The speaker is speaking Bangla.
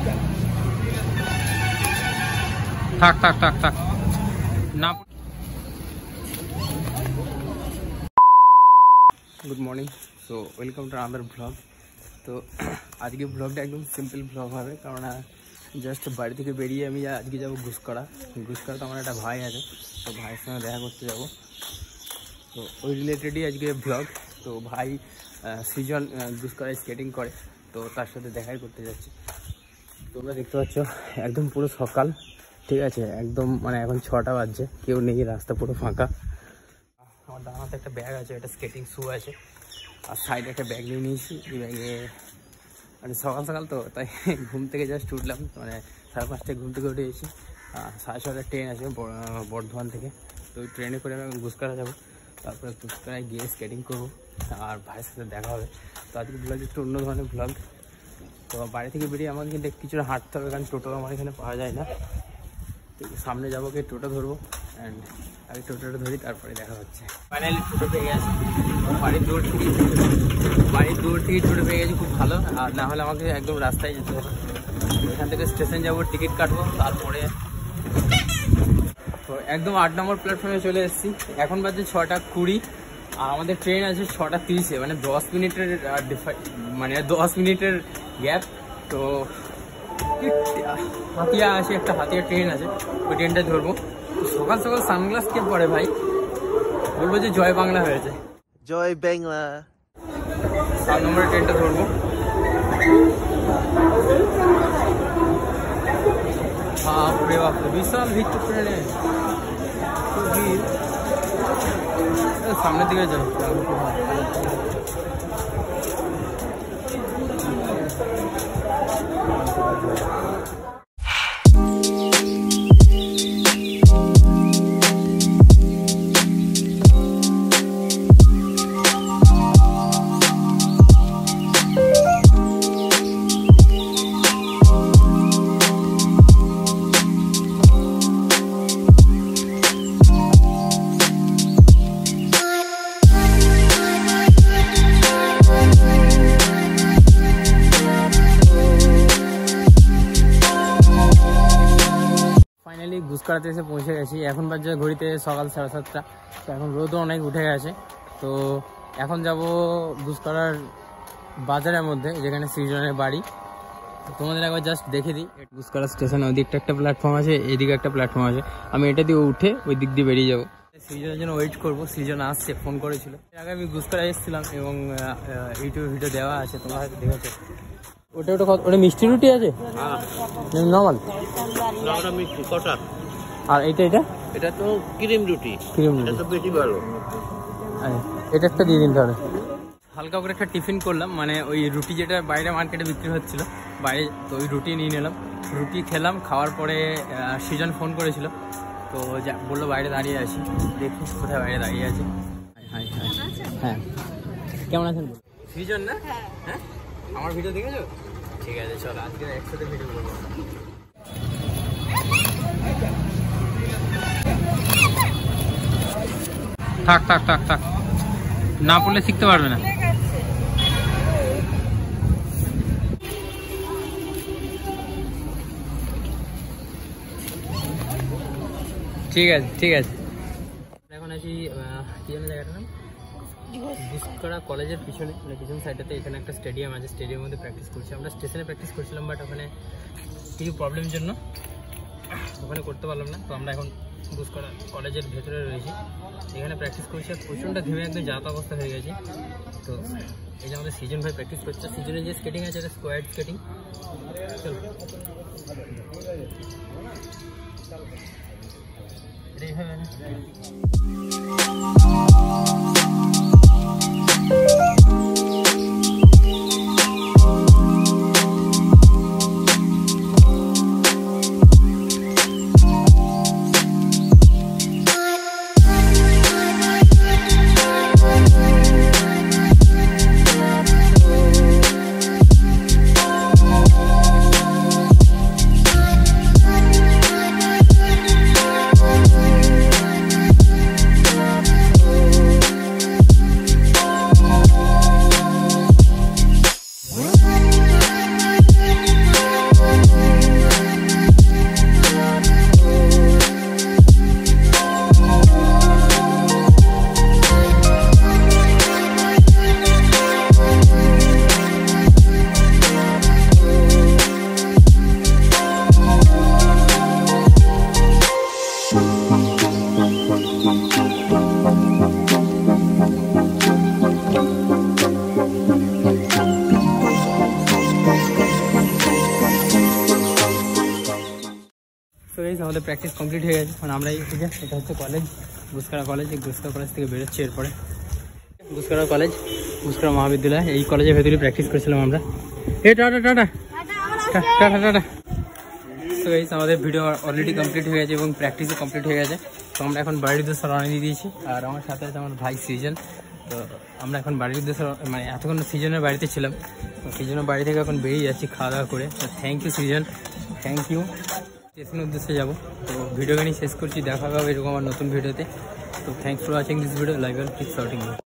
থাক থাক থাক থাক না। Good morning, so welcome to another blog. তো আজকে ব্লগটা একদম সিম্পল ব্লগ হবে, কারণ জাস্ট বাড়ি থেকে বেরিয়ে আমি আজকে যাবো ঘুষকরা। তো আমার একটা ভাই আছে, তো ভাইয়ের সঙ্গে দেখা করতে যাব। তো ওই রিলেটেডই আজকে ব্লগ। তো ভাই সৃজন ঘুষকরায় স্কেটিং করে, তো তার সাথে দেখাই করতে যাচ্ছি। তোমরা দেখতে পাচ্ছ একদম পুরো সকাল, ঠিক আছে, একদম মানে এখন 6টা বাজছে, কেউ নেই, রাস্তা পুরো ফাঁকা। আমার ডান হাতে একটা ব্যাগ আছে, একটা স্কেটিং শু আছে, আর সাইডে একটা ব্যাগ নিয়ে নিয়েছি। এই ব্যাগে মানে সকাল সকাল তো তাই ঘুম থেকে জাস্ট উঠলাম, মানে 5:30টায় ঘুম থেকে উঠে এসেছি। 6:30টার ট্রেন আছে বর্ধমান থেকে, তো ওই ট্রেনে করে আমি ঘুষকরা যাবো। তারপরে ঘুষকরায় গিয়ে স্কেটিং করবো আর ভাইয়ের সাথে দেখা হবে। তো আজকে ব্লগ একটু অন্য ধরনের ব্লগ। তো বাড়ি থেকে বেরিয়ে আমাকে কিন্তু কিছুটা হাঁটতে হবে, কারণ টোটো আমার এখানে পাওয়া যায় না। তো সামনে যাবো, গিয়ে টোটো ধরবো, অ্যান্ড আগে টোটোটা ধরি, তারপরে দেখা হচ্ছে। ফাইনালি টোটো পেয়ে গেছি, বাড়ির দূর থেকেই টোটো পেয়ে গেছি, খুব ভালো। আর না হলে আমাকে একদম রাস্তায় যেতে হবে। এখান থেকে স্টেশন যাবো, টিকিট কাটবো, তারপরে তো একদম 8 নম্বর প্ল্যাটফর্মে চলে এসেছি। এখন বাজে 6:20, আর আমাদের ট্রেন আছে 6:30-এ, মানে 10 মিনিটের গ্যাপ। তো হাতিয়া আছে, একটা হাতিয়া ট্রেন আছে, ওই ট্রেনটা ধরবো। সকাল সকাল সানগ্লাস কে পরে ভাই, বলবো যে জয় বাংলা হয়েছে। জয় বাংলা। 7 নম্বরের ট্রেনটা ধরবো। বাপরে বাপ, বিশাল ভিড় তো ট্রেনে, খুব ভিড়। সামনের দিকে যাও। ঘুষকরাতে এসে পৌঁছে গেছি। এখন বাজে ঘড়িতে সকাল 7:30। তো এখন রোদও অনেক উঠে গেছে। তো এখন যাব ঘুষকরার বাজারের মধ্যে, যেখানে সৃজনের বাড়ি। তোমাদের একবার জাস্ট দেখে দিই। ঘুষকরা স্টেশনে ওইদিকটা একটা প্ল্যাটফর্ম আছে, এইদিকে একটা প্ল্যাটফর্ম আছে। আমি এটা দিয়ে উঠে ওই দিক দিয়ে বেরিয়ে যাবো। সৃজনের জন্য ওয়েট করবো, সৃজন আসছে, ফোন করেছিল। এর আগে আমি ঘুষকরা এসেছিলাম এবং ইউটিউবে ভিডিও দেওয়া আছে, তোমরা হয়তো দেখেছো। ওটা মিষ্টি রুটি আছে, নর্মাল মিষ্টি কটা। আর এটা এটা তো ক্রিম রুটি, এটা তো বেশি ভালো। এটা একটা দিয়ে দিন তাহলে। হালকা করে একটা টিফিন করলাম, মানে ওই রুটি যেটা বাইরে মার্কেটে বিক্রি হচ্ছিল বাইরে, তো ওই রুটি নিয়ে নিলাম। রুটি খেলাম, খাওয়ার পরে সৃজন ফোন করেছিল, তো বললো বাইরে দাঁড়িয়ে আছি, দেখি কোথায় বাইরে দাঁড়িয়ে আছে। হ্যাঁ, কেমন আছেন সৃজন? না হ্যাঁ, আমার ভিডিও দেখেছো? ঠিক আছে, চলো আজকে একসাথে ভিডিও করবো। থাক থাক থাক থাক, না পড়লে শিখতে পারবে না। ঠিক আছে ঠিক আছে। এখন আছি কি জানি জায়গাটার নাম, ঘুষকরা কলেজের পিছনে, মানে পিছন সাইডটাতে। এখানে একটা স্টেডিয়াম আছে, স্টেডিয়ামের মধ্যে প্র্যাকটিস করছি। আমরা স্টেশনে প্র্যাকটিস করছিলাম, বাট ওখানে কিছু প্রবলেমের জন্য ওখানে করতে পারলাম না। তো আমরা এখন ঘুষকরা কলেজের ভেতরে রয়েছি, এখানে প্র্যাকটিস করছি। আর প্রচণ্ড ঘেমে একদম যাতা অবস্থা হয়ে গেছে। তো এই যে আমাদের সৃজন ভাই প্র্যাকটিস করছে। সৃজনের যে স্কেটিং আছে, এটা স্কোয়াড স্কেটিং। চলো, এটাই হবে না। গাইস আমাদের প্র্যাকটিস কমপ্লিট হয়ে গেছে। মানে আমরা ঠিক আছে, এটা হচ্ছে কলেজ, গুসকরা কলেজ। এই গুসকরা কলেজ থেকে বেরোচ্ছি এরপরে। গুসকরা কলেজ, গুসকরা মহাবিদ্যালয়, এই কলেজের ভেতরেই প্র্যাকটিস করেছিলাম আমরা। Tata tata tata tata. তো গাইস আমাদের ভিডিও অলরেডি কমপ্লিট হয়ে গেছে এবং প্র্যাকটিসও কমপ্লিট হয়ে গেছে। তো আমরা এখন বাড়ির উদ্দেশ্যে রওনা দিয়ে দিয়েছি। আর আমার সাথে আছে আমার ভাই সৃজন। তো আমরা এখন বাড়ির উদ্দেশ্যে মানে এতক্ষণ সৃজনের বাড়িতে ছিলাম, তো সৃজনের বাড়ি থেকে এখন বেরিয়ে যাচ্ছি খাওয়া দাওয়া করে। তো thank you Srijan, thank you. স্টেশনের উদ্দেশ্যে যাবো। তো ভিডিওখানি শেষ করছি, দেখা হবে এরকম আমার নতুন ভিডিওতে। তো thanks for watching this video, like and keep supporting me.